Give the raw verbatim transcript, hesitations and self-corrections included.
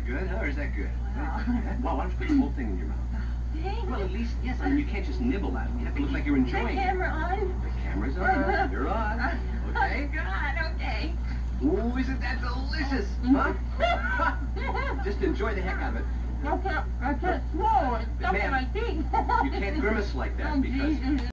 good, huh? Or is that good? Wow. Well, why don't you put the whole thing in your mouth? Thanks. Well, at least, yes, I mean, you can't just nibble at it. You have to look like you're enjoying the it. camera on? The camera's on. You're on. Okay? Oh, God, okay. Ooh, isn't that delicious? Huh? Just enjoy the heck out of it. I can't, I can't swallow it. It's stuck in Ma'am, my teeth. You can't grimace like that Oh, because... Jesus.